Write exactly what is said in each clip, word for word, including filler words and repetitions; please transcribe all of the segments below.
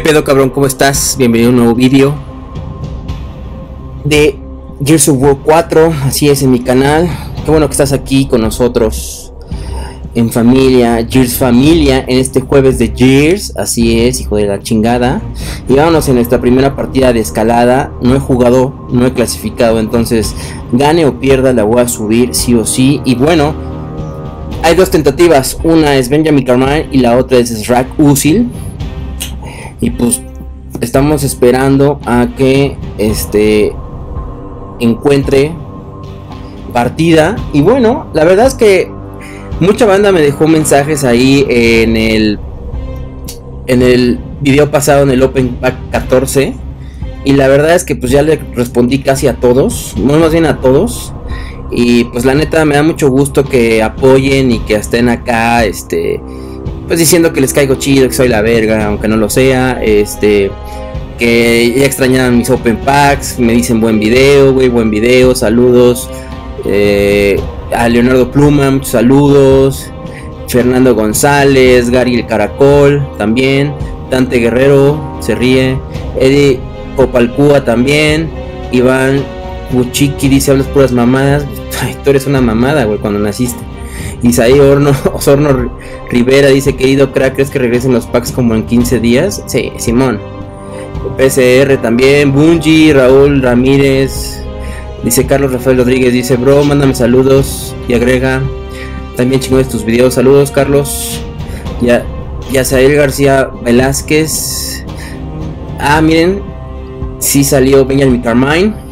pedo, cabrón? ¿Cómo estás? Bienvenido a un nuevo vídeo de Gears of War cuatro. Así es, en mi canal. Qué bueno que estás aquí con nosotros en familia, Gears familia, en este jueves de Gears. Así es, hijo de la chingada. Y vámonos en nuestra primera partida de escalada. No he jugado, no he clasificado, entonces gane o pierda la voy a subir sí o sí. Y bueno, hay dos tentativas. Una es Benjamin Carmine y la otra es Srak Usil. Y pues estamos esperando a que este encuentre partida. Y bueno, la verdad es que mucha banda me dejó mensajes ahí en el en el video pasado, en el Open Pack catorce. Y la verdad es que pues ya le respondí casi a todos, no más bien a todos. Y pues la neta me da mucho gusto que apoyen y que estén acá, este, pues diciendo que les caigo chido, que soy la verga, aunque no lo sea, este, que ya extrañaban mis Open Packs, me dicen buen video, güey, buen video, saludos, eh, a Leonardo Pluma, muchos saludos, Fernando González, Gary el Caracol, también, Dante Guerrero, se ríe, Eddie Copalcúa también, Iván Buchiki dice, hablas puras mamadas. Ay, tú eres una mamada, güey, cuando naciste. Isaí Horno, Osorno Rivera dice, querido crack, ¿crees que regresen los packs como en quince días? Sí, Simón. P C R también, Bungie, Raúl Ramírez, dice Carlos Rafael Rodríguez, dice, bro, mándame saludos. Y agrega, también chingones tus videos, saludos Carlos. Ya, Yasael García Velázquez. Ah, miren, sí salió Benjamin Carmine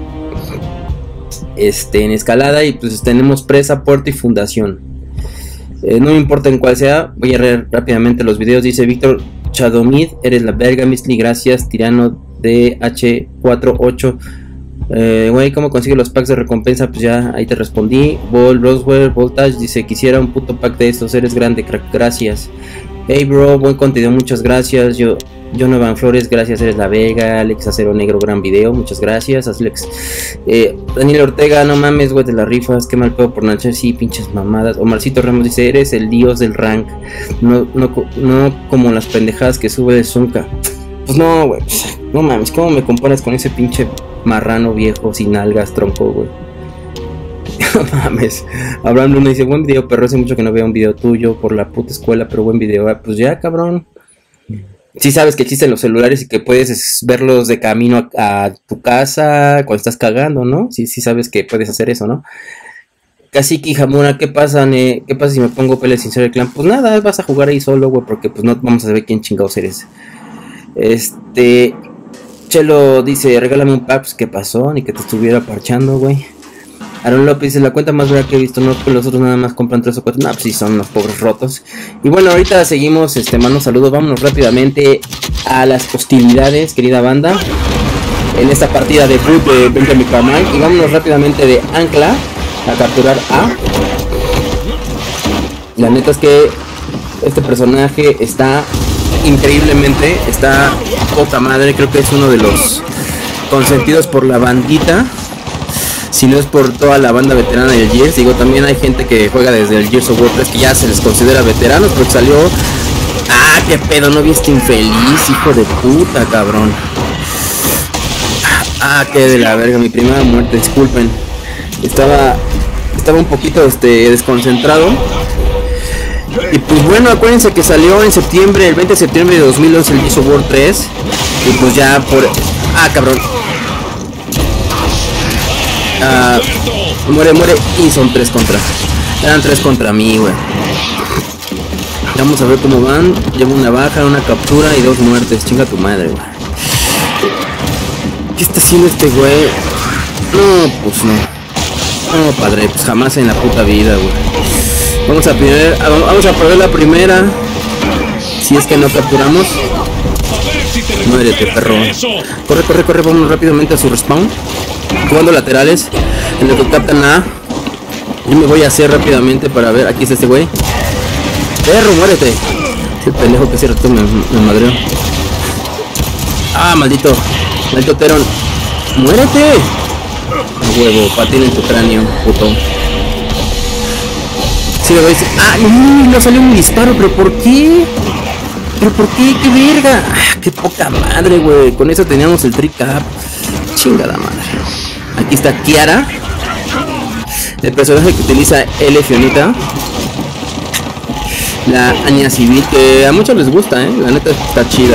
Este, en escalada, y pues tenemos presa, puerto y fundación. Eh, no me importa en cuál sea, voy a leer rápidamente los videos. Dice Víctor Chadomid, eres la verga, Misli, gracias. Tirano de H cuarenta y ocho, eh, güey, ¿cómo consigue los packs de recompensa? Pues ya, ahí te respondí. Vol Roswell Voltage dice, quisiera un puto pack de estos, eres grande, crack, gracias. Hey bro, buen contenido, muchas gracias. Yo Jonovan Flores, gracias, eres la Vega. Alex Acero Negro, gran video, muchas gracias. Alex, eh, Daniel Ortega, no mames, güey, de las rifas, qué mal pedo por nacer, sí, pinches mamadas. Omarcito Ramos dice, eres el dios del rank, no, no, no como las pendejadas que sube de Zunca. Pues no, güey, no mames, ¿cómo me comparas con ese pinche marrano viejo sin algas, tronco, güey? No mames. Abraham Luna dice, buen video, perro, hace mucho que no veo un video tuyo por la puta escuela, pero buen video. Ah, pues ya, cabrón. Sí sabes que existen los celulares y que puedes verlos de camino a, a tu casa cuando estás cagando, ¿no? Sí, sí sabes que puedes hacer eso, ¿no? Cacique Jamura, ¿qué pasa, ne? ¿Qué pasa si me pongo pelea sin ser el clan? Pues nada, vas a jugar ahí solo, güey, porque pues no vamos a saber quién chingados eres. Este... Chelo dice, regálame un pack, pues, ¿qué pasó? Ni que te estuviera parchando, güey. Aaron López dice, la cuenta más vera que he visto, no, que los otros nada más compran tres o cuatro. No, pues sí, son los pobres rotos. Y bueno, ahorita seguimos, este, mando saludos. Vámonos rápidamente a las hostilidades, querida banda, en esta partida de boot de Benjamin Carmine. Y vámonos rápidamente de Ancla a capturar a... La neta es que este personaje está increíblemente, está poca madre. Creo que es uno de los consentidos por la bandita, si no es por toda la banda veterana del Gears. Digo, también hay gente que juega desde el Gears of War tres que ya se les considera veteranos, porque salió... Ah, qué pedo, ¿no viste infeliz, hijo de puta, cabrón? Ah, qué de la verga, mi primera muerte, disculpen. Estaba... Estaba un poquito, este, desconcentrado. Y pues bueno, acuérdense que salió en septiembre, el veinte de septiembre de dos mil once el Gears of War tres. Y pues ya por... Ah, cabrón. Uh, muere, muere. Y son tres contra. Eran tres contra mí, güey. Vamos a ver cómo van. Llevo una baja, una captura y dos muertes. Chinga tu madre, güey. ¿Qué está haciendo este güey? No, pues no. No, padre, pues jamás en la puta vida, güey. Vamos a perder, vamos a perder la primera. Si es que no capturamos. Muérete, perro. Corre, corre, corre. Vamos rápidamente a su respawn. Jugando laterales, en lo que captan a... Yo me voy a hacer rápidamente para ver. Aquí está este güey. Perro, muérete. Ese pendejo que cierto me, me madreó. Ah, maldito. Maldito Teron. Muérete. A huevo, patín en tu cráneo, puto. Sí, le voy a decir. Ah, no, no salió un disparo, pero ¿por qué? ¿Pero por qué? ¡Qué verga! ¡Ah, qué poca madre, güey! Con eso teníamos el trick-up. Chingada madre. Aquí está Kiara, el personaje que utiliza L. Fionita, la Anya Civil, que a muchos les gusta, ¿eh? La neta está chida.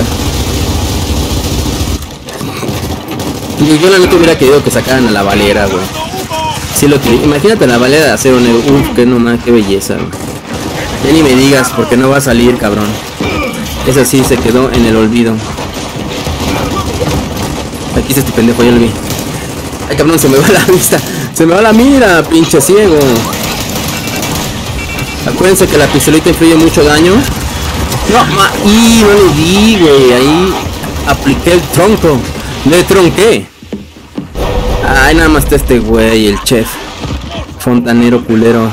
Yo, yo la neta hubiera querido que sacaran a la Valera, güey. Sí, lo que... Imagínate la Valera de acero negro. Uf, qué nomás, qué belleza, güey. Ya ni me digas, porque no va a salir, cabrón. Esa sí se quedó en el olvido. Aquí está este pendejo, ya lo vi. Ay, cabrón, se me va la vista. Se me va la mira, pinche ciego. Acuérdense que la pistolita inflige mucho daño. No, ma... Y no le di, güey. Ahí apliqué el tronco. Le tronqué. Ay, nada más está este güey, el chef. Fontanero culero.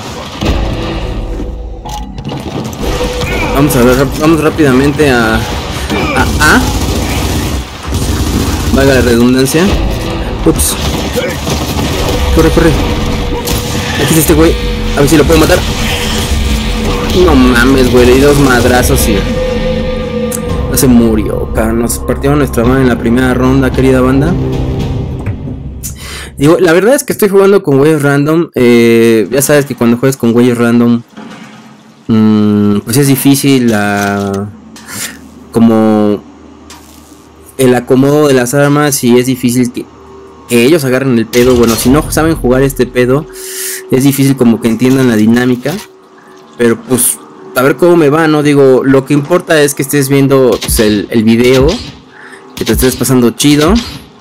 Vamos a ver, vamos rápidamente a... A A. Valga la redundancia. Ups. Corre, corre. Aquí está este güey. A ver si lo puedo matar. No mames, güey. Le di dos madrazos y... No se murió, cara. Nos partieron nuestra mano en la primera ronda, querida banda. Digo, la verdad es que estoy jugando con güeyes random. Eh, ya sabes que cuando juegas con güeyes random... Mmm, pues es difícil la... Como... El acomodo de las armas y es difícil que... Que ellos agarren el pedo. Bueno, si no saben jugar este pedo, es difícil como que entiendan la dinámica. Pero pues, a ver cómo me va, ¿no? Digo, lo que importa es que estés viendo pues, el, el video, que te estés pasando chido.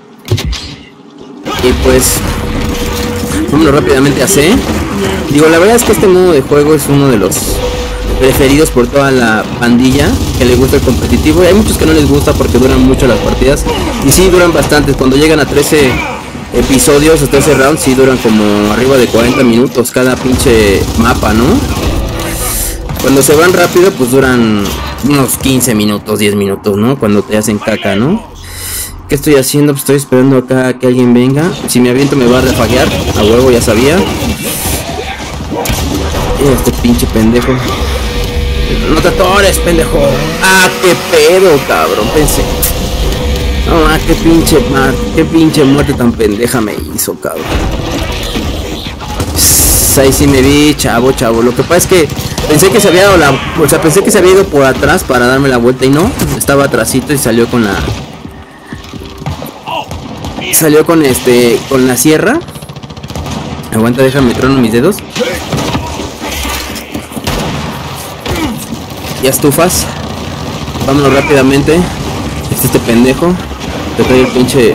Y pues, vámonos rápidamente a C. Digo, la verdad es que este modo de juego es uno de los preferidos por toda la pandilla que le gusta el competitivo. Y hay muchos que no les gusta porque duran mucho las partidas. Y sí, duran bastante. Cuando llegan a trece episodios o trece rounds, sí duran como arriba de cuarenta minutos cada pinche mapa, ¿no? Cuando se van rápido, pues duran unos quince minutos, diez minutos, ¿no? Cuando te hacen caca, ¿no? ¿Qué estoy haciendo? Pues estoy esperando acá que alguien venga. Si me aviento me va a refaguear. A huevo, ya sabía. Este pinche pendejo. No te atores, pendejo. Ah, qué pedo, cabrón. Pensé. No, ah, qué pinche mar, qué pinche muerte tan pendeja me hizo, cabrón. Ahí sí me vi, chavo, chavo. Lo que pasa es que pensé que se había dado la, o sea, pensé que se había ido por atrás para darme la vuelta y no. Estaba atrásito y salió con la, salió con este, con la sierra. Aguanta, déjame trono mis dedos. Ya estufas. Vámonos rápidamente. Este, este pendejo. Te trae el pinche.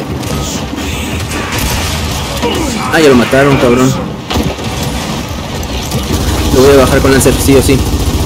Ah, ya lo mataron, cabrón. Lo voy a bajar con láser, sí o sí.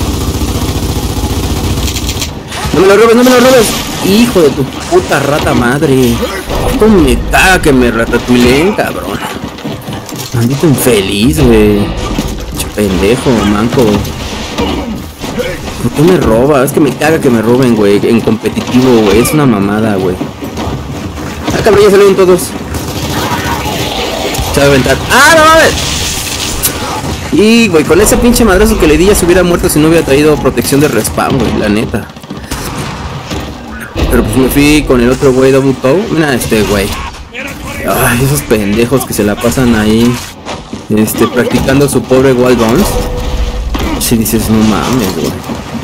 No me lo robes, no me lo robes. Hijo de tu puta rata madre. ¿Cómo me caga que me ratatuileen, cabrón? Maldito infeliz, güey. Pendejo, manco. ¿Por qué me roba? Es que me caga que me roben, güey. En competitivo, güey. Es una mamada, güey. Ah, cabrón, ya salieron todos. Se va a aventar. ¡Ah, no mames! Y, güey, con ese pinche madrazo que le di ya se hubiera muerto si no hubiera traído protección de respawn, güey. La neta. Pero pues me fui con el otro güey, Double Toe. Mira este güey. Ay, esos pendejos que se la pasan ahí. Este, practicando su pobre wall bounce. Si dices, no mames, güey.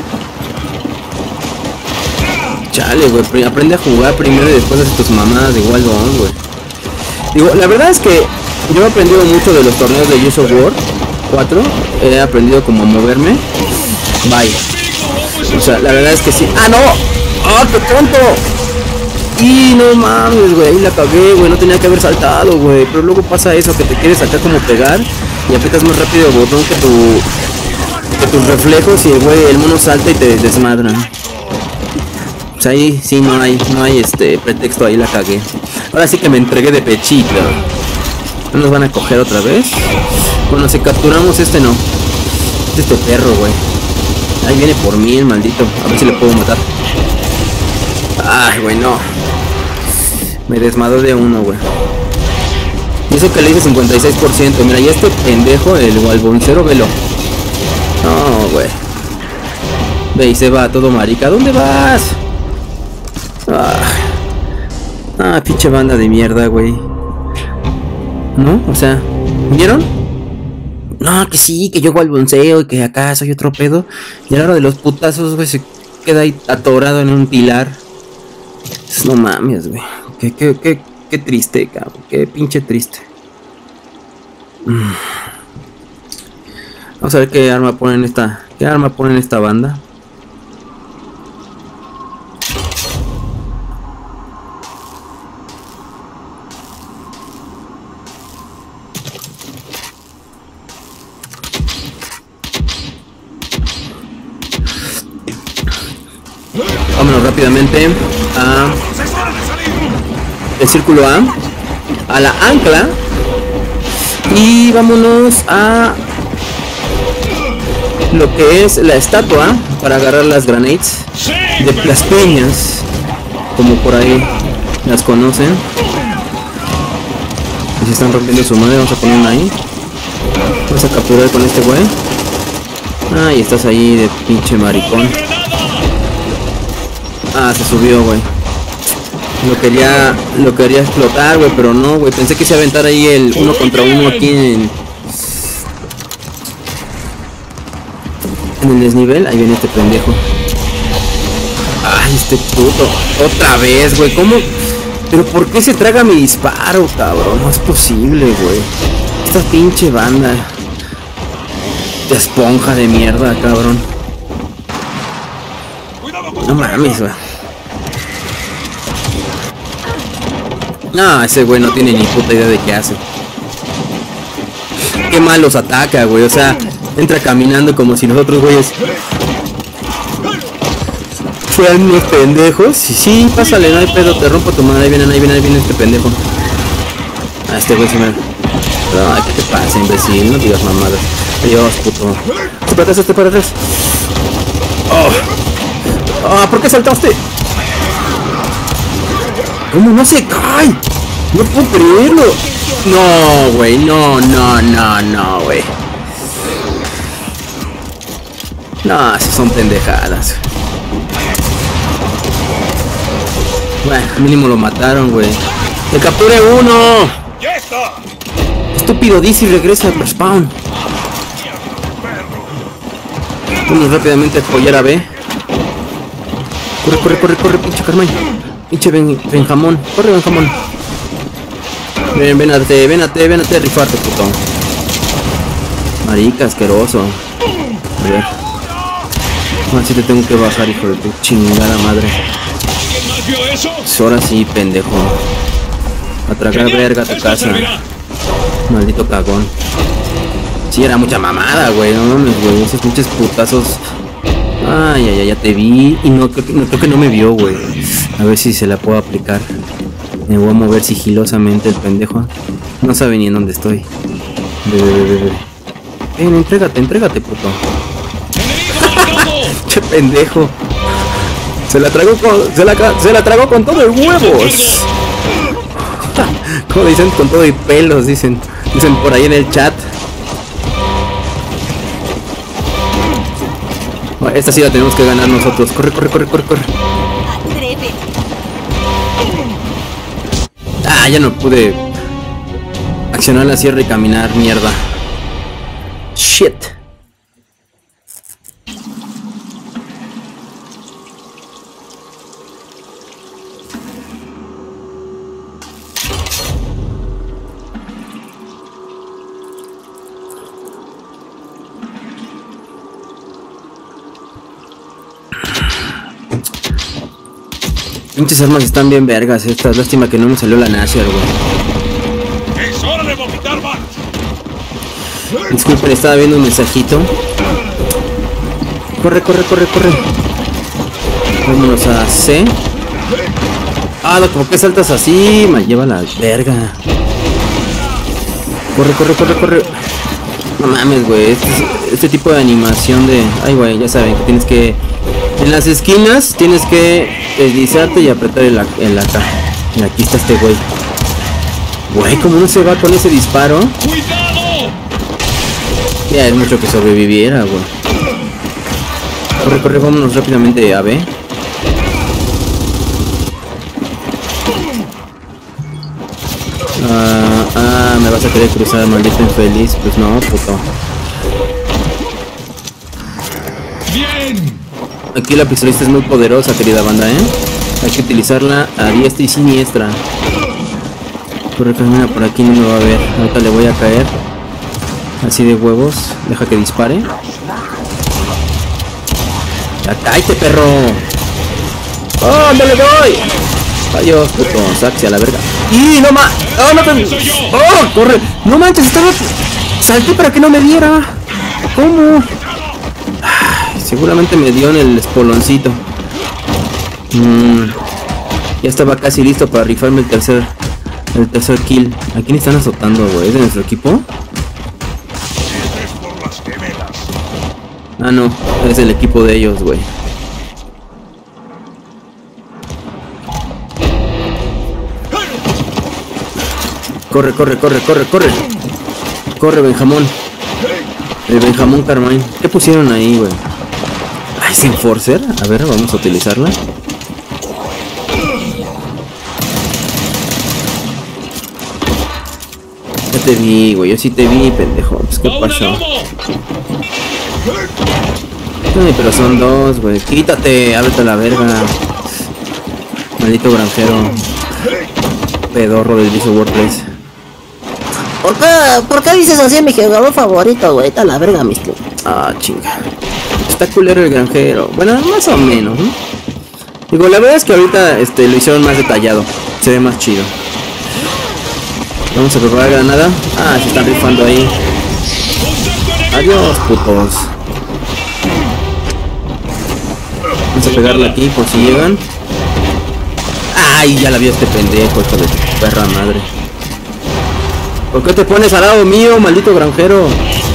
Chale, güey, aprende a jugar primero y después haces tus mamadas de wall bounce, güey. Digo, la verdad es que yo he aprendido mucho de los torneos de Gears of War cuatro. He aprendido como a moverme. Vaya. O sea, la verdad es que sí. ¡Ah, no! ¡Ah, qué tonto! Y no mames, güey, ahí la cagué, güey, no tenía que haber saltado, güey. Pero luego pasa eso, que te quieres acá como pegar y aprietas más rápido el botón que tu que tus reflejos y el güey, el mono salta y te desmadra. Pues ahí sí no hay, no hay este pretexto, ahí la cagué. Ahora sí que me entregué de pechito. ¿No nos van a coger otra vez? Bueno, si capturamos este no. Este perro, güey. Ahí viene por mí el maldito. A ver si le puedo matar. Ay, güey, no. Me desmadró de uno, güey. Y eso que le hice cincuenta y seis por ciento. Mira, y este pendejo, el walboncero, velo. No, güey. Ve y se va todo marica. ¿Dónde vas? Ah, ah pinche banda de mierda, güey. ¿No? O sea, ¿vieron? No, que sí, que yo hago el bonceo y que acá soy otro pedo. Y a la hora de los putazos, güey, se queda ahí atorado en un pilar. No mames, güey. Qué, qué, qué, qué triste, cabrón. Qué pinche triste. Mm. Vamos a ver qué arma ponen esta. ¿Qué arma ponen esta banda? Vámonos rápidamente a el círculo A, a la ancla, y vámonos a lo que es la estatua para agarrar las grenades de las peñas, como por ahí las conocen. Y se están rompiendo su madre. Vamos a poner una ahí. Vamos a capturar con este güey. Ah, y estás ahí de pinche maricón. Ah, se subió, güey. Lo quería, lo quería explotar, güey, pero no, güey. Pensé que se iba a aventar ahí el uno contra uno aquí en, en el desnivel. Ahí viene este pendejo. Ay, este puto. Otra vez, güey. ¿Cómo? Pero ¿por qué se traga mi disparo, cabrón? No es posible, güey. Esta pinche banda de esponja de mierda, cabrón. No mames, güey. No, ese güey no tiene ni puta idea de qué hace. Qué mal los ataca, güey. O sea, entra caminando como si los otros güeyes fueran unos pendejos. Sí, sí, pásale, no hay pedo, te rompo tu madre. Ahí viene, ahí viene, ahí viene este pendejo. Ah, este güey se me... No, ¿qué te pasa, imbécil? No digas mamadas. Adiós, puto. Este para atrás, este para atrás. Oh. Ah, ¿por qué saltaste? ¿Cómo no se cae? No puedo creerlo. No, güey, no, no, no, no, güey. No, esas son pendejadas. Bueno, mínimo lo mataron, güey. ¡Le capturé uno! Estúpido, D C regresa al respawn. Vamos rápidamente a apoyar a B. Corre, corre, corre, corre, pinche Carmine. Pinche ben, Benjamón. Corre, Benjamón. Ven, vénate, vénate, vénate a rifarte, puto. Marica, asqueroso. A ver. Así te tengo que bajar, hijo de tu chingada madre. Ahora sí, pendejo. A tragar verga a tu casa. Maldito cagón. Sí, era mucha mamada, güey. No mames, güey. Esos pinches putazos. Ay, ay, ay, ya te vi. Y no creo que no, creo que no me vio, güey. A ver si se la puedo aplicar. Me voy a mover sigilosamente el pendejo. No sabe ni en dónde estoy. Ve, ve, ve, ve. Ven, entrégate, entrégate, puto. Che pendejo. Se la tragó con. Se la, se la tragó con todo y huevos. Como dicen, con todo y pelos, dicen. Dicen por ahí en el chat. Esta sí la tenemos que ganar nosotros. Corre, corre, corre, corre, corre. Ah, ya no pude accionar la sierra y caminar, mierda. Shit. Pinches armas están bien vergas estas. Lástima que no me salió la Nasher, güey. Es hora de vomitar más. Disculpen, estaba viendo un mensajito. Corre, corre, corre, corre. Vámonos a C. Ah, no, ¿por qué saltas así? Me lleva la verga. Corre, corre, corre, corre. No mames, güey. Este, este tipo de animación de... Ay, güey, ya saben que tienes que... En las esquinas tienes que deslizarte y apretar el, el acá. Y aquí está este güey. Güey, ¿cómo no se va con ese disparo? ¡Cuidado! Ya es mucho que sobreviviera, güey. Corre, corre, vámonos rápidamente a B. Ah, ah, me vas a querer cruzar, maldito infeliz. Pues no, puto. Aquí la pistolista es muy poderosa, querida banda, ¿eh? Hay que utilizarla a diestra y siniestra. Corre, camina por aquí, no me va a ver. Ahorita le voy a caer. Así de huevos. Deja que dispare. ¡Cállate, perro! ¡Oh, no le doy! Adiós, puto. Saxe a la verga. ¡Y no ma! ¡Oh, no te... ¡Oh, corre! ¡No manches! Estaba... Salté para que no me diera. ¿Cómo? Ay, seguramente me dio en el espoloncito. Mm, ya estaba casi listo para rifarme el tercer... El tercer kill. ¿A quién están azotando, güey? ¿Es de nuestro equipo? Ah, no. Es el equipo de ellos, güey. Corre, corre, corre, corre, corre. Corre, Benjamón. El Benjamón Carmine. ¿Qué pusieron ahí, güey? Ah, es Enforcer. A ver, vamos a utilizarla. Ya te vi, güey. Yo sí te vi, pendejo. Pues, ¿qué pasó? Ay, pero son dos, güey. Quítate, ábrete a la verga. Maldito granjero. Pedorro del vicio WordPress. ¿Por qué, ¿Por qué dices así a mi jugador favorito, güey? Está la verga, mister. Ah, chinga. Está culero el granjero. Bueno, más o menos, ¿no? Digo, la verdad es que ahorita este, lo hicieron más detallado. Se ve más chido. Vamos a probar granada. Ah, se están rifando ahí. Adiós, putos. Vamos a pegarle aquí por si llegan. Ay, ya la vio este pendejo, hijo de tu perra madre. ¿Por qué te pones al lado mío, maldito granjero?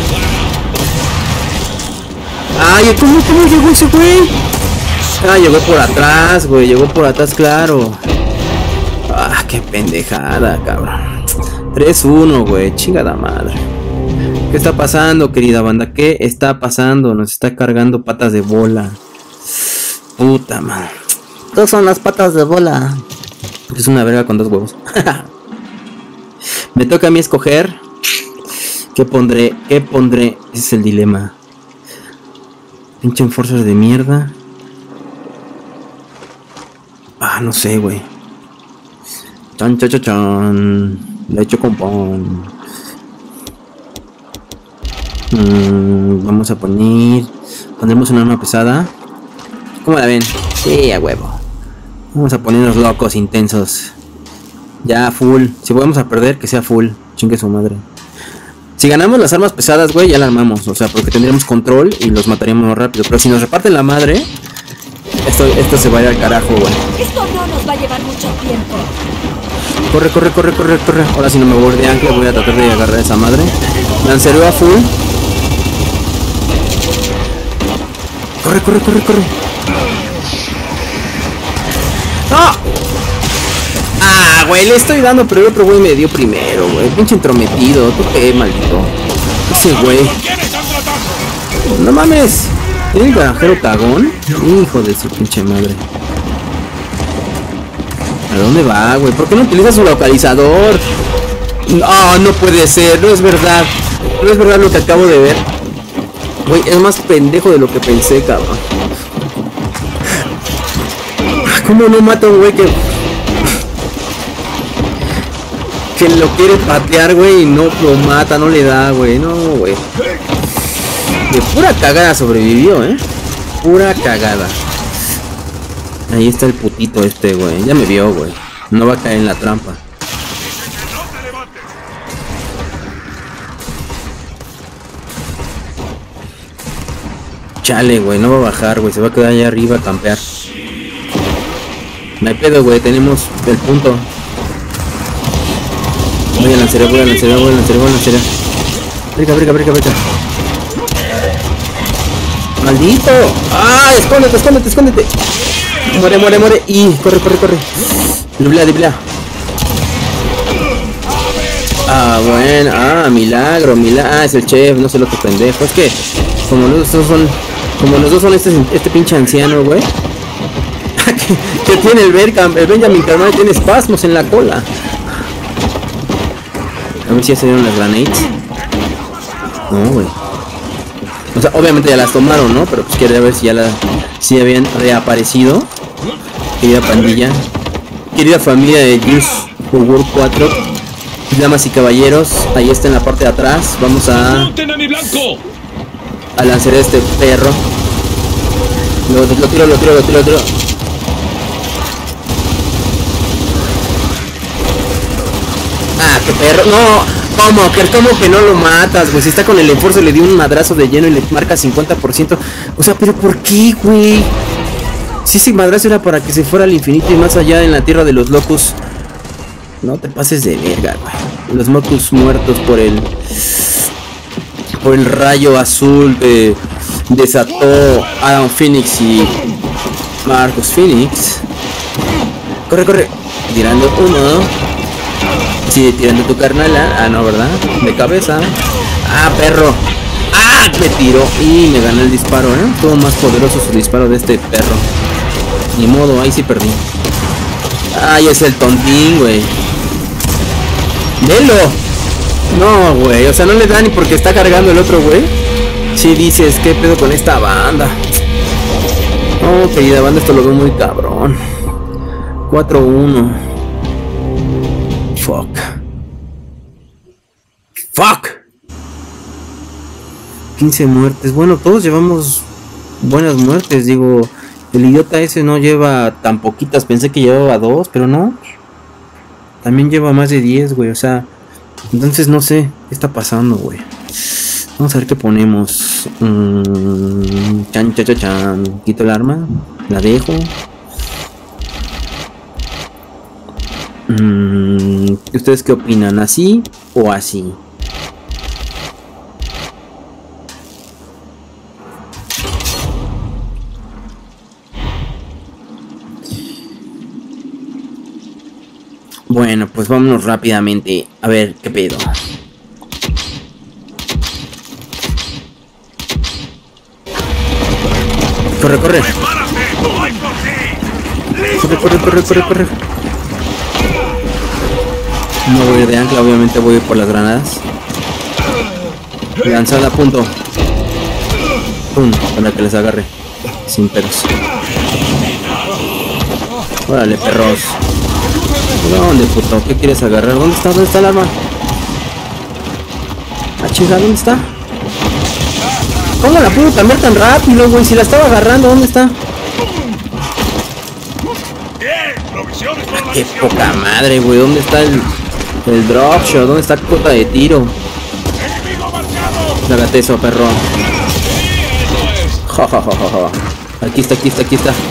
Ay, ¿cómo, cómo llegó ese güey? Ah, llegó por atrás, güey. Llegó por atrás, claro. Ah, qué pendejada, cabrón. tres uno, güey. Chingada madre. ¿Qué está pasando, querida banda? ¿Qué está pasando? Nos está cargando patas de bola. Puta madre. Dos son las patas de bola. Es una verga con dos huevos. Me toca a mí escoger. ¿Qué pondré? ¿Qué pondré? Ese es el dilema. Pinche enforcer de mierda. Ah, no sé, güey. Chan, chan, chan, chan. Leche con pan. Mm, vamos a poner... Pondremos una arma pesada. ¿Cómo la ven? Sí, a huevo. Vamos a ponernos locos, intensos. Ya, full. Si vamos a perder, que sea full. Chingue su madre. Si ganamos las armas pesadas, güey, ya la armamos. O sea, porque tendríamos control y los mataríamos más rápido. Pero si nos reparten la madre, esto, esto se va a ir al carajo, güey. Esto no nos va a llevar mucho tiempo. Corre, corre, corre, corre, corre. Ahora si no me voy de ancla, voy a tratar de agarrar a esa madre. Lancereo a full. Corre, corre, corre, corre. ¡No! Ah, güey, le estoy dando, pero el otro güey me dio primero, güey. Pinche entrometido. ¿Tú qué, maldito? Ese güey. No mames. ¿Tiene el granjero cagón? Hijo de su pinche madre. ¿A dónde va, güey? ¿Por qué no utiliza su localizador? No, no puede ser. No es verdad. No es verdad lo que acabo de ver. Güey, es más pendejo de lo que pensé, cabrón. ¿Cómo no mata a un güey que... que lo quiere patear, güey, y no lo mata, no le da, güey? No, güey. De pura cagada sobrevivió, ¿eh? Pura cagada. Ahí está el putito este, güey. Ya me vio, güey. No va a caer en la trampa. Chale, güey. No va a bajar, güey. Se va a quedar allá arriba a campear. No hay pedo, güey. Tenemos el punto. Voy a lanzar, voy a lanzar, voy a lanzar, voy a lanzar. Brica, brica, brica, brica. ¡Maldito! ¡Ah! ¡Escóndete, escóndete, escóndete! Muere, muere, muere. Y corre, corre, corre. Dribla, dribla. Ah, bueno. Ah, milagro, milagro. Ah, es el chef. No sé lo que pendejo. Es que, como los otros son Como los dos son este, este pinche anciano, güey. que, que tiene el, Berkham, el Benjamin Carmine tiene espasmos en la cola. A ver si ya se dieron las grenades. No, güey. O sea, obviamente ya las tomaron, ¿no? Pero pues quería ver si ya la, si habían reaparecido. Querida pandilla, querida familia de Gears of War cuatro, damas y caballeros, ahí está en la parte de atrás. Vamos a a lanzar a este perro. Lo, lo tiro, lo tiro, lo tiro, lo tiro. Ah, qué perro. No. ¿Cómo? ¿Que, ¿Cómo que no lo matas, güey? Si está con el enforce le dio un madrazo de lleno y le marca cincuenta por ciento. O sea, ¿pero por qué, güey? Si ese madrazo era para que se fuera al infinito y más allá en la tierra de los locos. No te pases de verga, güey. Los Mocus muertos por el... Por el rayo azul que desató Adam Phoenix y Marcus Phoenix. Corre, corre. Tirando uno. Sigue tirando tu carnala. Ah, no, ¿verdad? De cabeza. Ah, perro. Ah, me tiró y me ganó el disparo, ¿eh? Todo más poderoso su disparo de este perro. Ni modo, ahí sí perdí. Ay, es el tontín, güey. ¡Velo! No, güey, o sea, no le da ni porque está cargando el otro, güey. Sí dices, ¿qué pedo con esta banda? Oh, querida banda, esto lo veo muy cabrón. cuatro uno. Fuck. Fuck. quince muertes. Bueno, todos llevamos buenas muertes, digo. El idiota ese no lleva tan poquitas, pensé que llevaba dos, pero no. También lleva más de diez, güey, o sea. Entonces no sé qué está pasando, güey. Vamos a ver qué ponemos. Mm, chan, chan, chan, chan. Quito el arma, la dejo. Mm, ¿ustedes qué opinan? ¿Así o así? Bueno, pues vámonos rápidamente a ver qué pedo. Corre, corre. Corre, corre, corre, corre, corre. No voy a ir de ancla, obviamente voy a ir por las granadas. Lanzada a punto. Pum, para que les agarre. Sin pedos. Órale, perros. ¿Dónde, puto? ¿Qué quieres agarrar? ¿Dónde está? ¿Dónde está el arma? Ah, chinga, ¿dónde está? ¿Cómo la pudo cambiar tan rápido, güey? Si la estaba agarrando, ¿dónde está? Ah, qué poca madre, güey. ¿Dónde está el, el drop shot? ¿Dónde está cota de tiro? Hágate eso, perro. Ja, ja, ja, ja, ja. Aquí está, aquí está, aquí está.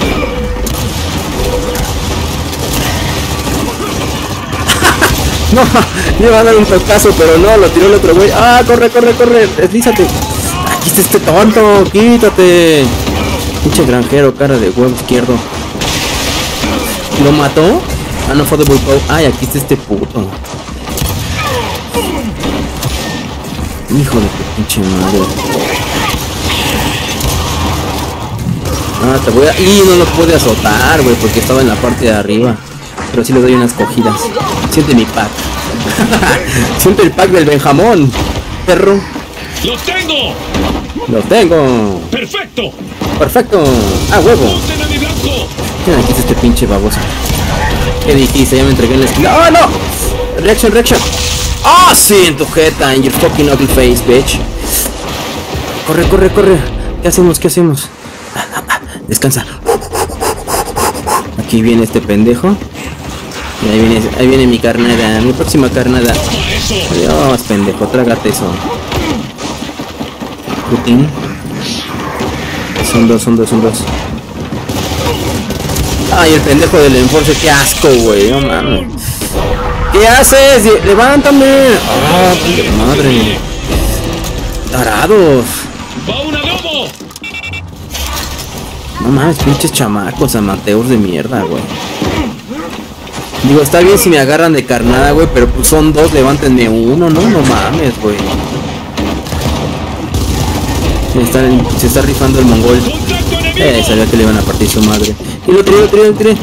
No, le iba a dar un tocazo, pero no, lo tiró el otro güey. Ah, corre, corre, corre, deslízate. Aquí está este tonto, quítate. Pinche granjero, cara de huevo izquierdo. ¿Lo mató? Ah, no fue de bullpow. Ay, aquí está este puto. Hijo de tu pinche madre. Ah, te voy a... Y no lo pude azotar, güey, porque estaba en la parte de arriba. Pero sí le doy unas cogidas. Siente mi pack. Siente el pack del Benjamón, perro. ¡Lo tengo! ¡Lo tengo! ¡Perfecto! ¡Perfecto! ¡Ah, huevo! ¡Monten a mi blanco! Mira, aquí está este pinche baboso. ¿Qué dijiste? Ya me entregué en la esquina. ¡Oh, no! Reaction, reaction. ¡Ah, oh, sí! En tu jeta, en your fucking ugly face, bitch. Corre, corre, corre. ¿Qué hacemos? ¿Qué hacemos? Ah, ah, ah. Descansa. Aquí viene este pendejo. Y ahí viene, ahí viene mi carnada, mi próxima carnada. Adiós, pendejo, trágate eso. Putin. Son dos, son dos, son dos. Ay, el pendejo del enforce, qué asco, güey, no mames. ¿Qué haces? Levántame. Ah, oh, madre. Tarados. No mames, pinches chamacos, amateurs de mierda, güey. Digo, está bien si me agarran de carnada, güey, pero pues son dos, levántenme uno, ¿no? No mames, güey. Me está, se está rifando el mongol. Eh, sabía que le iban a partir su madre. Y lo tiré, lo tiré, lo tiré.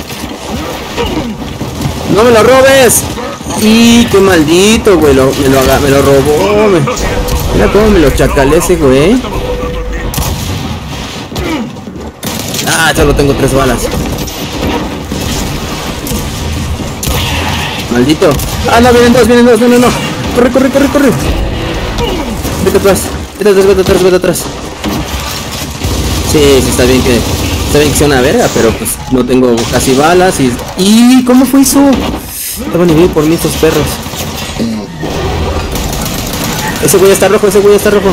¡No me lo robes! ¡Y qué maldito, güey! Lo, me, lo, me lo robó. Me, mira cómo me lo chacalé ese, güey. Ah, solo tengo tres balas. Maldito. Ah, no, vienen dos, vienen dos. No, no, no. Corre, corre, corre, corre. Vete atrás. Vete atrás, vete atrás, vete atrás. Sí, sí, está bien que... Está bien que sea una verga, pero pues no tengo casi balas y... ¿Y cómo fue eso? Estaban vivir por mí estos perros. Ese güey está rojo, ese güey está rojo.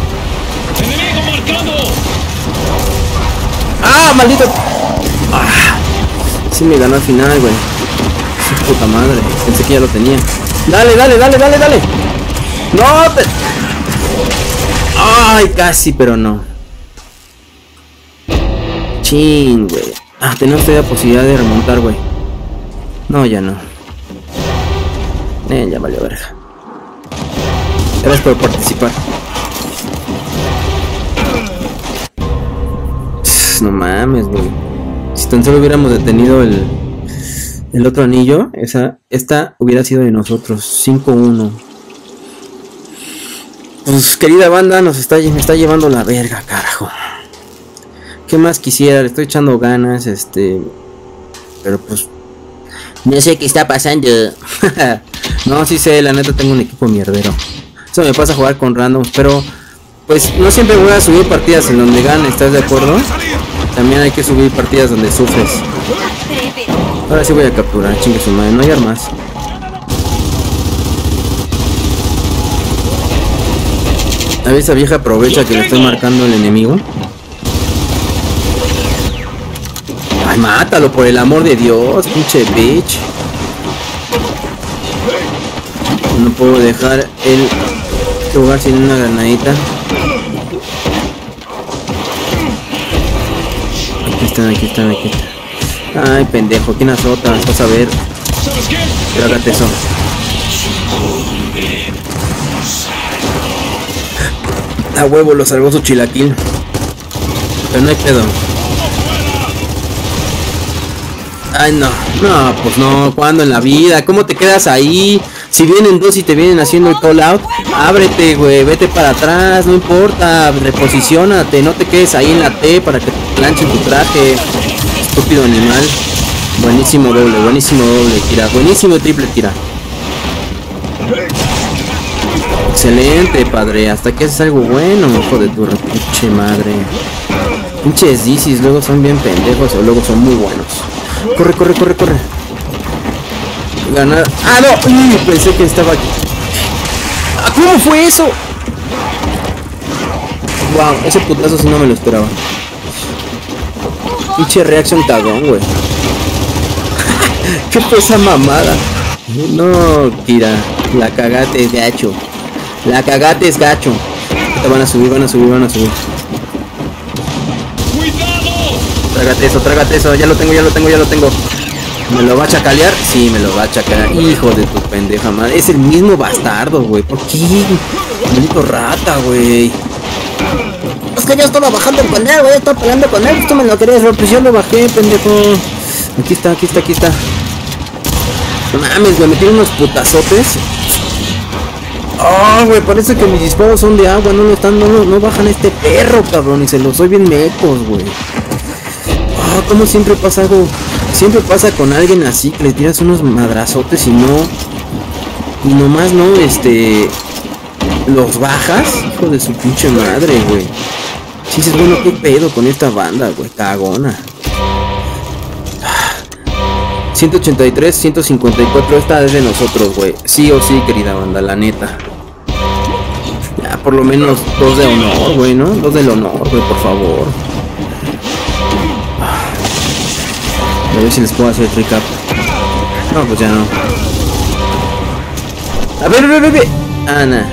¡Ah, maldito! ¡Ah! Sí me ganó al final, güey. Su puta madre. Pensé que ya lo tenía. ¡Dale, dale, dale, dale, dale! ¡No! Te... ¡Ay, casi, pero no! Chin, güey. Ah, tenemos todavía la posibilidad de remontar, güey. No, ya no. Eh, ya valió verga. Gracias por participar. Pff, no mames, güey. Si tan solo hubiéramos detenido el el otro anillo, esa esta hubiera sido de nosotros. cinco uno. Pues querida banda, nos está, me está llevando la verga, carajo. ¿Qué más quisiera? Le estoy echando ganas, este... Pero pues... No sé qué está pasando. No, sí sé, la neta tengo un equipo mierdero. Eso me pasa a jugar con randoms, pero... Pues no siempre voy a subir partidas en donde gane, ¿estás de acuerdo? También hay que subir partidas donde sufres. Ahora sí voy a capturar, chingue su madre, no hay armas. A ver, esa vieja aprovecha que le estoy marcando el enemigo. Ay, mátalo por el amor de Dios, pinche bitch. No puedo dejar el jugar sin una granadita. Aquí están, aquí están, aquí están. Ay, pendejo, ¿quién azotas? Vas a ver. Trágate eso. A huevo lo salvó su chilaquil. Pero no hay pedo. Ay, no, no, pues no, ¿cuándo en la vida? ¿Cómo te quedas ahí? Si vienen dos y te vienen haciendo el call out, ábrete, güey, vete para atrás, no importa, reposiciónate, no te quedes ahí en la T para que te planchen tu traje, estúpido animal. Buenísimo doble, buenísimo doble, tira, buenísimo triple tira. Excelente, padre, hasta que haces algo bueno, hijo de tu pinche madre. Pinches D Cs luego son bien pendejos o luego son muy buenos. Corre, corre, corre, corre. Ganar. ¡Ah, no! Uy, pensé que estaba aquí. Ah, ¿cómo fue eso? Wow, ese putazo sí no me lo esperaba. Pinche reaction cagón, güey. ¿Qué fue esa mamada? No, tira. La cagate es gacho. La cagate es gacho. Te van a subir, van a subir, van a subir. Trágate eso, trágate eso, ya lo tengo, ya lo tengo, ya lo tengo. ¿Me lo va a chacalear? Sí, me lo va a chacalear. Hijo de tu pendeja madre. Es el mismo bastardo, güey. ¿Por qué? Maldito rata, güey. Es que yo estaba bajando con él, güey. Estaba peleando con él. Tú me lo querías romper. Yo lo bajé, pendejo. Aquí está, aquí está, aquí está. No mames, güey. Me tiene unos putazotes. Oh, güey. Parece que mis disparos son de agua. No lo están, no, no bajan este perro, cabrón. Y se los doy bien mecos, güey. Ah, oh, como siempre pasa algo. Siempre pasa con alguien así, que le tiras unos madrazotes y no... Y nomás no, este... Los bajas, hijo de su pinche madre, güey. Si dices, bueno, qué pedo con esta banda, güey, cagona. ciento ochenta y tres, ciento cincuenta y cuatro, esta es de nosotros, güey. Sí o sí, querida banda, la neta. Ya, por lo menos dos de honor, güey, ¿no? Dos del honor, güey, por favor. A ver si les puedo hacer recap. No, pues ya no. A ver, ve, ve, ve. Ah, nah.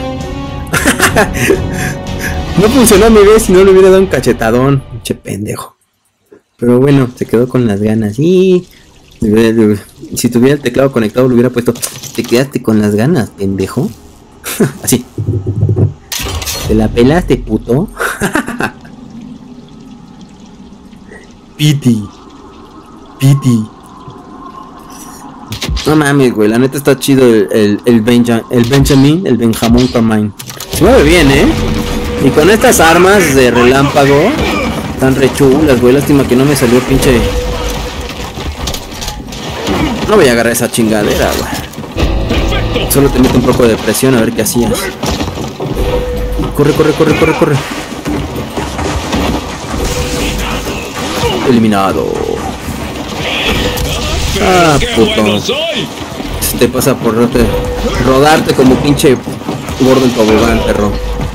No funcionó mi vez si no le hubiera dado un cachetadón. Che pendejo. Pero bueno, se quedó con las ganas. Y si tuviera el teclado conectado lo hubiera puesto. Te quedaste con las ganas, pendejo. Así. ¿Te la pelaste, puto? Piti. Piti. No mames, güey, la neta está chido el, el, el, Benja, el Benjamin, el Benjamin Carmine. Se mueve bien, ¿eh? Y con estas armas de relámpago, tan re chulas, güey. Lástima que no me salió pinche... No voy a agarrar esa chingadera, güey. Solo te meto un poco de presión a ver qué hacías. Corre, corre, corre, corre, corre. Eliminado. Ah, puto. Se te pasa por rodarte, rodarte como pinche gordo en tobogán, perro.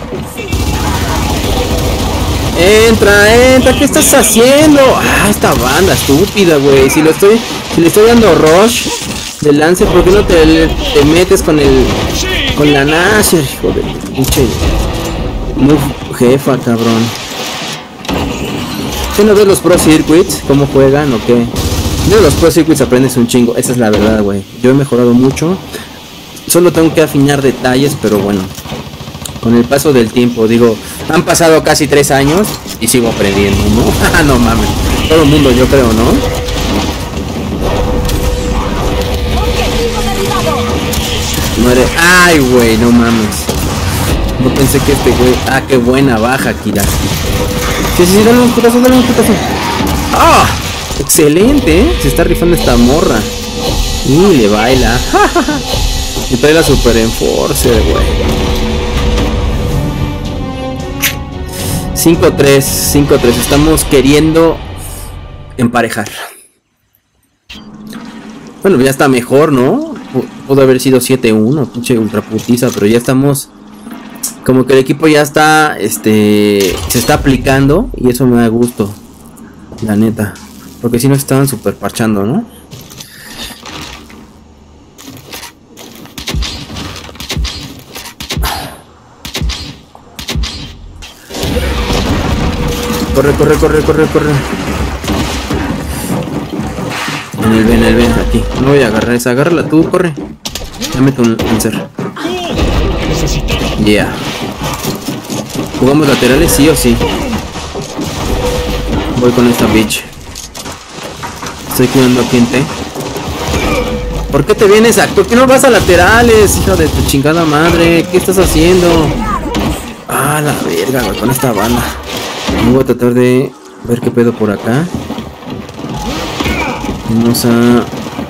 Entra, entra, ¿qué estás haciendo? Ah, esta banda estúpida, güey. Si lo estoy, si le estoy dando rush de lance, ¿por qué no te, te metes con el, con la Nasher, hijo de pinche move jefa, cabrón? ¿Qué no ves los Pro Circuits? ¿Cómo juegan o qué? De los Pro Circuits aprendes un chingo, esa es la verdad, güey. Yo he mejorado mucho. Solo tengo que afinar detalles, pero bueno. Con el paso del tiempo, digo, han pasado casi tres años y sigo aprendiendo, ¿no? No mames. Todo el mundo, yo creo, ¿no? Muere. Ay, güey, no mames. No pensé que este güey... Ah, qué buena baja, Kira. Sí, sí, sí, dale un putazo, dale un putazo. ¡Ah! Excelente, ¿eh? Se está rifando esta morra. Y le baila. Y trae la Super Enforcer, güey. cinco tres, cinco tres. Estamos queriendo emparejar. Bueno, ya está mejor, ¿no? Pudo haber sido siete uno, pinche ultra putiza, pero ya estamos... Como que el equipo ya está, este... Se está aplicando y eso me da gusto. La neta. Porque si no estaban super parchando, ¿no? Corre, corre, corre, corre, corre. En el B, en el B, aquí. No voy a agarrar esa, agárrala tú, corre. Ya meto un lancer. Ya. Yeah. ¿Jugamos laterales sí o sí? Voy con esta bitch. Estoy cuidando a gente. ¿Por qué te vienes a...? ¿Por qué no vas a laterales, hija de tu chingada madre? ¿Qué estás haciendo? Ah, la verga, güey, con esta banda. Voy a tratar de ver qué pedo por acá. Vamos a...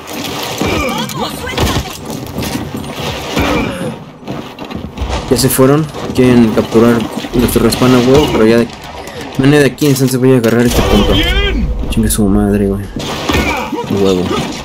Ya se fueron. Quieren capturar nuestro respawn a huevo, pero ya de... Mané de aquí, entonces voy a agarrar este punto. Chingue su madre, güey. Huevo.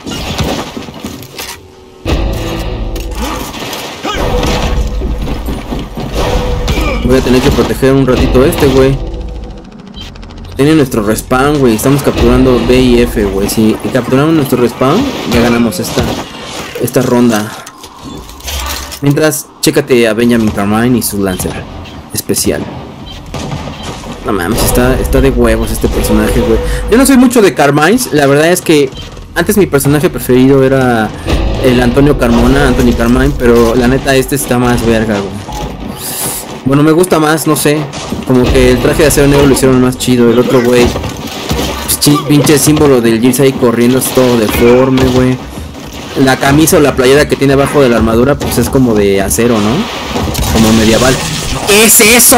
Voy a tener que proteger un ratito este, güey. Tiene nuestro respawn, güey. Estamos capturando B y F, güey. Si capturamos nuestro respawn, ya ganamos esta, esta ronda. Mientras, chécate a Benjamin Carmine y su Lancer especial. No mames, está, está de huevos este personaje, güey. Yo no soy mucho de Carmine. La verdad es que antes mi personaje preferido era el Antonio Carmona, Anthony Carmine. Pero la neta este está más verga, güey. Bueno, me gusta más, no sé. Como que el traje de acero negro lo hicieron más chido. El otro, güey, pues, pinche símbolo del Gears ahí corriendo, es todo deforme, güey. La camisa o la playera que tiene abajo de la armadura, pues es como de acero, ¿no? Como medieval. ¿Qué es eso?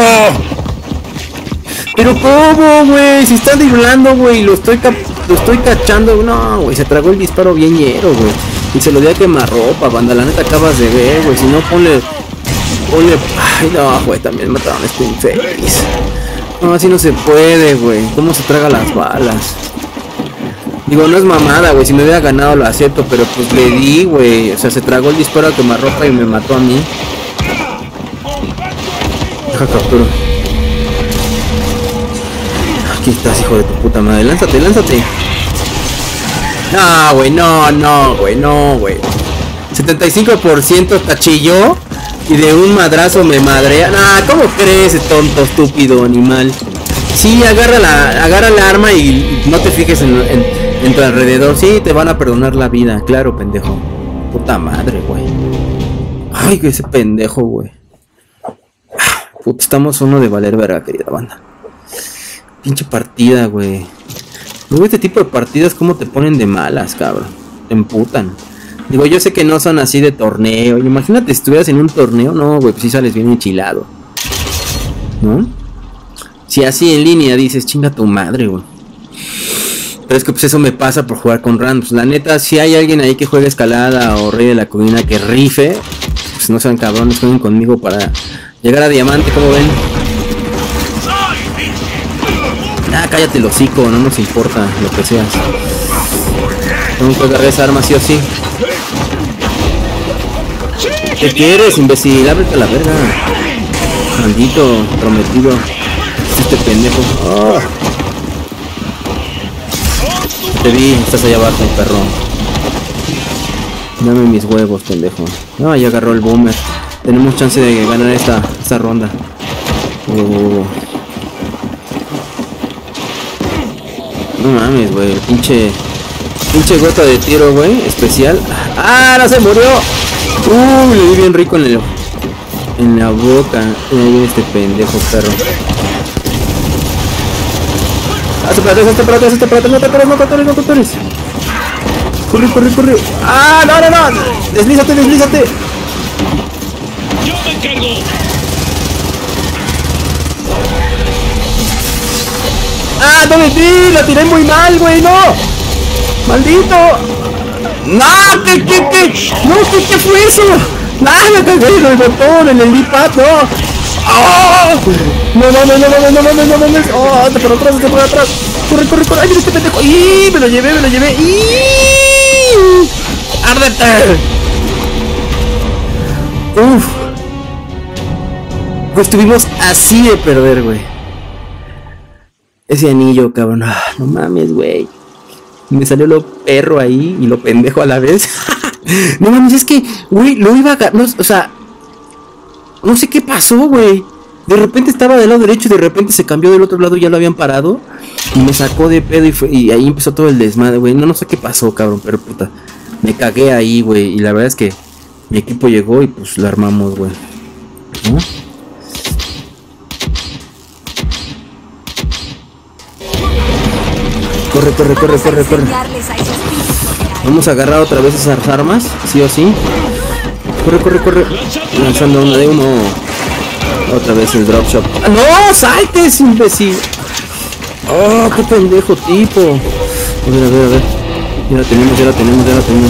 Pero ¿cómo, güey? Si está driblando, güey, lo estoy lo estoy cachando. No, güey, se tragó el disparo bien ñero, güey. Y se lo di a quemarropa, banda. La neta acabas de ver, güey. Si no, ponle... Ponle... Ay, no, güey, también mataron a este infeliz. No, así no se puede, güey. ¿Cómo se traga las balas? Digo, no es mamada, güey. Si me hubiera ganado lo acepto, pero pues le di, güey. O sea, se tragó el disparo a quemarropa y me mató a mí. Deja capturo. Aquí estás, hijo de tu puta madre. Lánzate, lánzate. No, güey, no, no, güey, no, güey. setenta y cinco por ciento tachillo. Y de un madrazo me madrea. Nah, ¿cómo crees, tonto, estúpido animal? Sí, agarra la, agarra la arma y no te fijes en, en, en tu alrededor. Sí, te van a perdonar la vida, claro, pendejo. Puta madre, güey. Ay, ese pendejo, güey. Puta, estamos uno de valer verga, querida banda. Pinche partida, güey. Luego este tipo de partidas, ¿cómo te ponen de malas, cabrón? Te emputan. Digo, yo sé que no son así de torneo. Imagínate si estuvieras en un torneo. No, güey, pues sí sales bien enchilado, ¿no? Si así en línea dices, chinga tu madre, güey. Pero es que pues eso me pasa por jugar con randoms. La neta, si hay alguien ahí que juegue escalada o rey de la colina que rife, pues no sean cabrones, jueguen conmigo para llegar a diamante, como ven. Ah, cállate el hocico, no nos importa lo que seas. Tengo que agarrar esa arma sí o sí. ¿Qué quieres, imbécil? Ábrete a la verga. Maldito, prometido. Este pendejo. Oh. Te vi, estás allá abajo, perro. Dame mis huevos, pendejo. No, ya agarró el boomer. Tenemos chance de ganar esta, esta ronda. Uh. No mames, güey. Pinche. Pinche gota de tiro, güey. Especial. ¡Ah! ¡No se murió! ¡Uh! Le di bien rico en el. En la boca. Ahí viene este pendejo, perro. Hazte para atrás, hazte para atrás, hazte para atrás. No te atores, no te atores, no te atores. Corre, corre, corre. ¡Ah! ¡No, no, no! ¡Deslízate, deslízate! ¡Yo me encargo! ¡Ah! ¡No me di! ¡La tiré muy mal, güey! ¡No! ¡Maldito! ¡No! ¿Qué, qué, qué? ¡No! ¿Qué, qué fue eso? ¡No! ¡Me cagué en el botón! ¡En el D-pad! ¡No! ¡Oh! ¡No, no, no, no, no, no, no, no, no, no, no! ¡Oh! ¡Hazte por atrás, hazte por atrás! ¡Corre, corre, corre! ¡Ay, mira este pendejo! ¡Y! ¡Me lo llevé, me lo llevé! ¡Y! ¡Árdete! ¡Uf! Pues estuvimos así de perder, güey. Ese anillo, cabrón. Ah, no mames, güey. Me salió lo perro ahí y lo pendejo a la vez. No mames, es que, güey, lo iba a ganar. No, o sea, no sé qué pasó, güey. De repente estaba del lado derecho y de repente se cambió del otro lado y ya lo habían parado. Y me sacó de pedo y, fue, y ahí empezó todo el desmadre, güey. No, no sé qué pasó, cabrón, pero puta. Me cagué ahí, güey. Y la verdad es que mi equipo llegó y pues lo armamos, güey. ¿No? Corre, corre, corre, corre, corre. Vamos a agarrar otra vez esas armas, sí o sí. Corre, corre, corre. Lanzando una de uno. Otra vez el drop shop. ¡No! ¡Saltes, imbécil! ¡Oh, qué pendejo tipo! A ver, a ver, a ver. Ya la tenemos, ya la tenemos, ya la tenemos.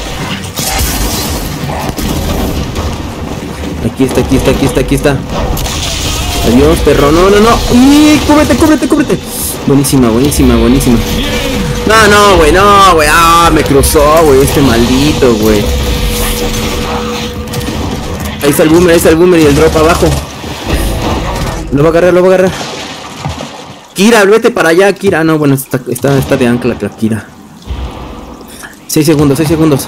Aquí está, aquí está, aquí está, aquí está. Adiós, perro. No, no, no. ¡Y! ¡Cúbrete, cúbrete, cúbrete! Buenísima, buenísima, buenísima. No, no, güey, no, güey. Ah, me cruzó, güey, este maldito, güey. Ahí está el boomer, ahí está el boomer y el drop abajo. Lo va a agarrar, lo va a agarrar. Kira, vete para allá, Kira. No, bueno, está, está, está de ancla la Kira. Seis segundos, seis segundos.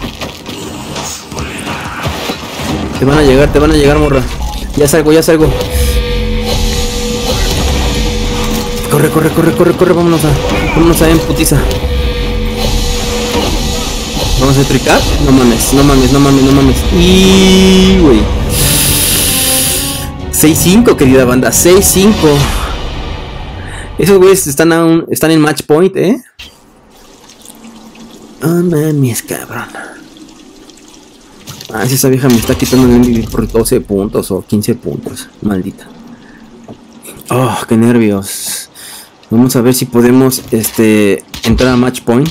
Te van a llegar, te van a llegar, morra. Ya salgo, ya salgo. Corre, corre, corre, corre, corre, vámonos a, vámonos a en putiza. Vamos a tricar. No mames, no mames, no mames, no mames. Y güey. seis cinco, querida banda, seis cinco. Esos güeyes están aún, están en match point, eh. Oh mames, cabrón. Ah, si esa vieja me está quitando el M V P por doce puntos o quince puntos. Maldita. Oh, qué nervios. Vamos a ver si podemos este entrar a match point.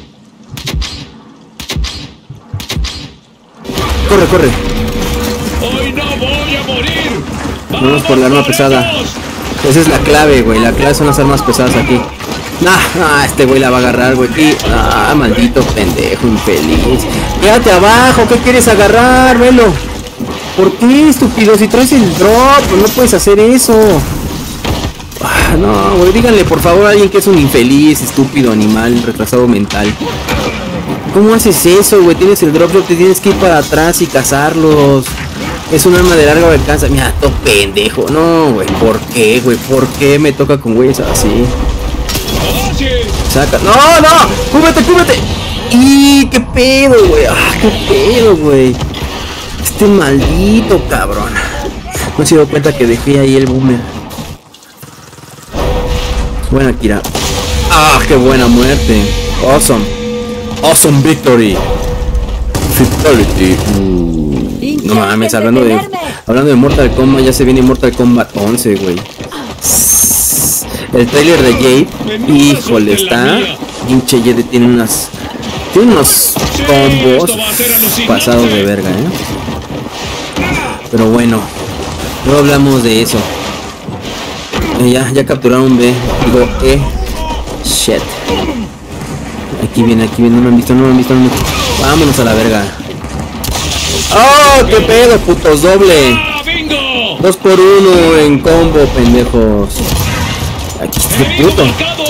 Corre, corre. Hoy no voy a morir. Vamos por la arma pesada. Esa es la clave, güey. La clave son las armas pesadas aquí. Nah, nah, este güey la va a agarrar, güey. Aquí. Ah, maldito pendejo, infeliz. Quédate abajo, ¿qué quieres agarrar? Velo. ¿Por qué, estúpido? Si traes el drop, pues no puedes hacer eso. Ah, no, güey, díganle por favor a alguien que es un infeliz, estúpido, animal, retrasado mental. ¿Cómo haces eso, güey? Tienes el drop, te tienes que ir para atrás y cazarlos. Es un arma de largo alcance. Mira, todo pendejo. No, güey, ¿por qué, güey? ¿Por qué me toca con güeyes así? Saca. ¡No, no! ¡Cúbrete, cúbrete! ¡Y qué pedo, güey! ¡Ah, qué pedo, güey! Este maldito cabrón. No se dio cuenta que dejé ahí el boomer. Buena Kira. ¡Ah, qué buena muerte! Awesome. Awesome victory. Fatality. Uh, no mames, hablando de hablando de Mortal Kombat, ya se viene Mortal Kombat once, güey. El trailer de Jade, híjole, está pinche Jade, tiene unas tiene unos combos pasados de verga, eh. Pero bueno, luego hablamos de eso. Eh, ya, ya capturaron B, digo E. Shit. Aquí viene, aquí viene, no me han visto, no me han visto, no me han visto. Vámonos a la verga. ¡Oh, qué pedo, putos! Doble. Dos por uno en combo, pendejos. Aquí está el puto.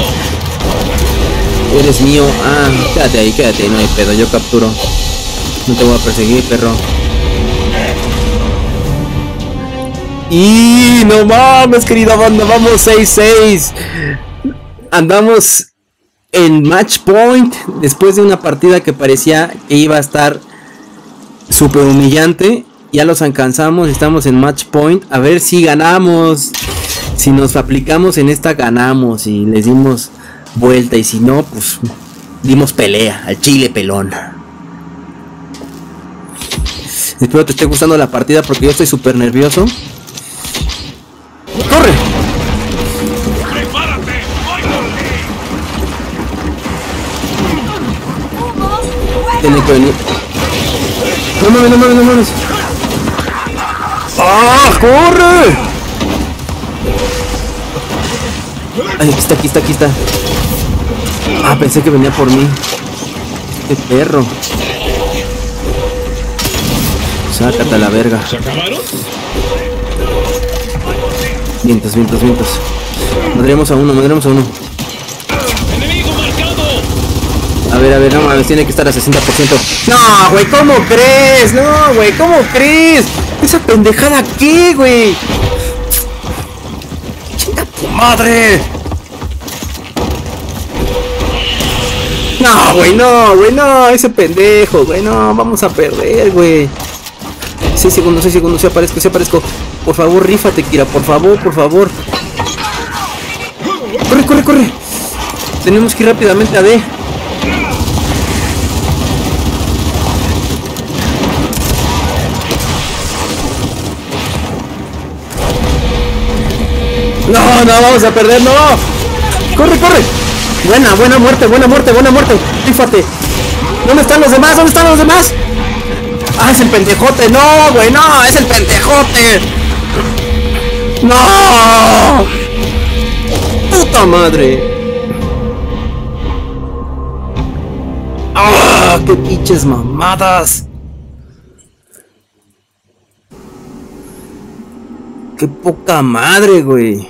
Eres mío. Ah, quédate ahí, quédate ahí, no hay pedo, yo capturo. No te voy a perseguir, perro. Y no mames, querida banda, vamos seis seis. Andamos en match point después de una partida que parecía que iba a estar súper humillante. Ya los alcanzamos, estamos en match point. A ver si ganamos. Si nos aplicamos en esta, ganamos y les dimos vuelta. Y si no, pues dimos pelea al chile pelón. Espero te esté gustando la partida porque yo estoy súper nervioso. ¡Corre! ¡Prepárate! Tiene que venir. No mames, no mames, no mames. ¡Ah! ¡Corre! Ay, aquí está, aquí está, aquí está. Ah, pensé que venía por mí. ¡Qué perro! Sácate a la verga. ¿Se acabaron? Vientos, vientos, vientos. Madremos a uno, madremos a uno. ¡Enemigo marcado! A ver, a ver, no mames, tiene que estar a sesenta por ciento. No, güey, ¿cómo crees? No, güey, ¿cómo crees? ¿Esa pendejada qué, güey? ¡Chinga tu madre! No, güey, no, güey, no, ese pendejo, güey, no, vamos a perder, güey. seis segundos, seis segundos, se aparezco, se aparezco. Por favor, rífate, Kira, por favor, por favor. Corre, corre, corre. Tenemos que ir rápidamente a D. No, no, vamos a perder, no. Corre, corre. Buena, buena muerte, buena muerte, buena muerte. Rífate. ¿Dónde están los demás? ¿Dónde están los demás? Ah, es el pendejote. No, güey, no, es el pendejote. No. Puta madre. Ah, qué pinches mamadas. Qué poca madre, güey.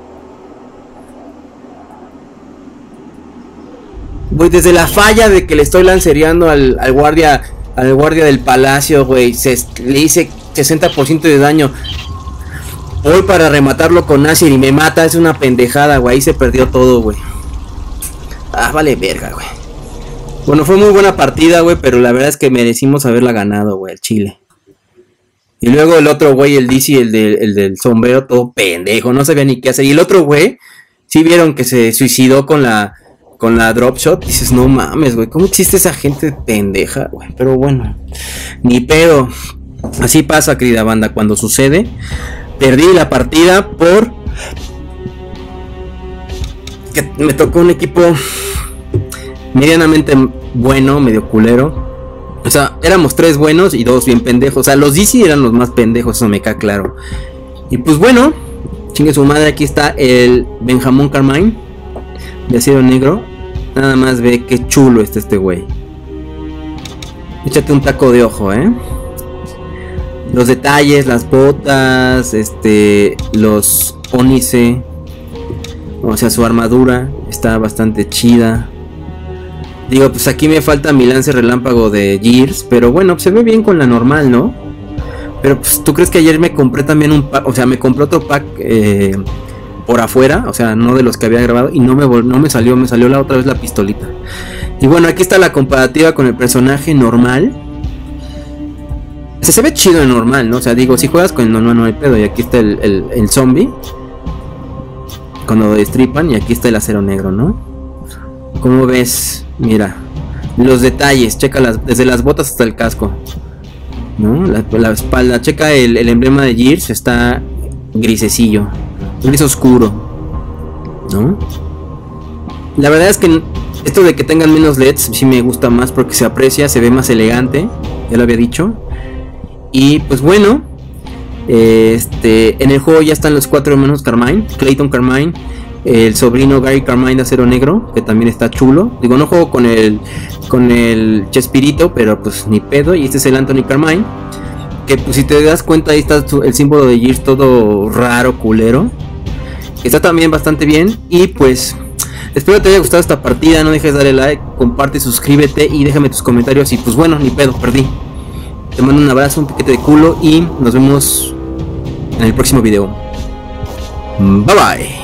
Güey, desde la falla de que le estoy lancereando al, al guardia, al guardia del palacio, güey, se, le hice sesenta por ciento de daño. Voy para rematarlo con Nasir y me mata, es una pendejada, güey, ahí se perdió todo, güey. Ah, vale verga, güey. Bueno, fue muy buena partida, güey, pero la verdad es que merecimos haberla ganado, güey, el Chile. Y luego el otro güey, el D C, el, de, el del sombrero, todo pendejo, no sabía ni qué hacer. Y el otro güey, sí vieron que se suicidó con la... con la drop shot, dices, no mames, güey, ¿cómo existe esa gente pendeja, güey? Pero bueno, ni pedo. Así pasa, querida banda, cuando sucede. Perdí la partida por... que me tocó un equipo medianamente bueno, medio culero. O sea, éramos tres buenos y dos bien pendejos. O sea, los D C eran los más pendejos, eso me queda claro. Y pues bueno, chingue su madre, aquí está el Benjamin Carmine de acero negro. Nada más ve qué chulo está este güey. Échate un taco de ojo, eh. Los detalles, las botas, este, los ónice, o sea, su armadura está bastante chida. Digo, pues aquí me falta mi lance relámpago de Gears, pero bueno, pues se ve bien con la normal, ¿no? Pero pues, ¿tú crees que ayer me compré también un pack? O sea, me compré otro pack eh, por afuera, o sea, no de los que había grabado, y no me, no me salió, me salió la otra vez la pistolita. Y bueno, aquí está la comparativa con el personaje normal. Se, se ve chido en normal, ¿no? O sea, digo, si juegas con el normal no hay pedo. Y aquí está el, el, el zombie. Cuando lo destripan. Y aquí está el acero negro, ¿no? ¿Cómo ves? Mira. Los detalles. Checa las, desde las botas hasta el casco, ¿no? La, la espalda. Checa el, el emblema de Gears. Está grisecillo. Gris oscuro, ¿no? La verdad es que esto de que tengan menos L E Ds sí me gusta más porque se aprecia, se ve más elegante. Ya lo había dicho. Y pues bueno, este, en el juego ya están los cuatro hermanos Carmine, Clayton Carmine, el sobrino Gary Carmine de Acero Negro, que también está chulo. Digo, no juego con el con el Chespirito, pero pues ni pedo. Y este es el Anthony Carmine, que pues si te das cuenta ahí está el símbolo de Gears todo raro, culero. Está también bastante bien. Y pues espero te haya gustado esta partida. No dejes de darle like, comparte, suscríbete y déjame tus comentarios. Y pues bueno, ni pedo, perdí. Te mando un abrazo, un piquete de culo y nos vemos en el próximo video. Bye bye.